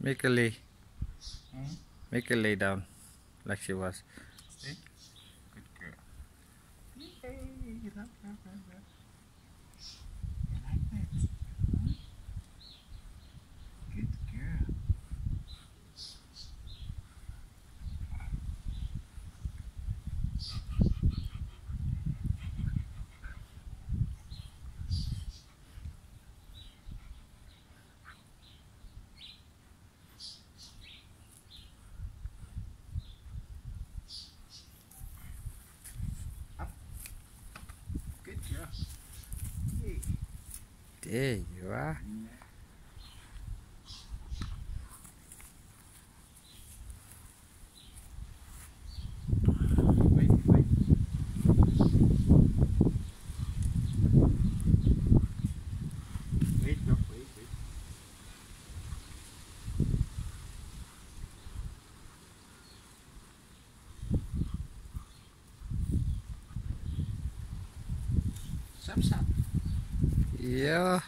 Make her lay. Hmm? Make her lay down like she was. See? Good girl. Yay! Love, love, love, love. You like that? Huh? Good girl. Up. Good girl. Yay. There you are. Wait, wait. Wait, look, wait, wait. Stop, stop. Yeah.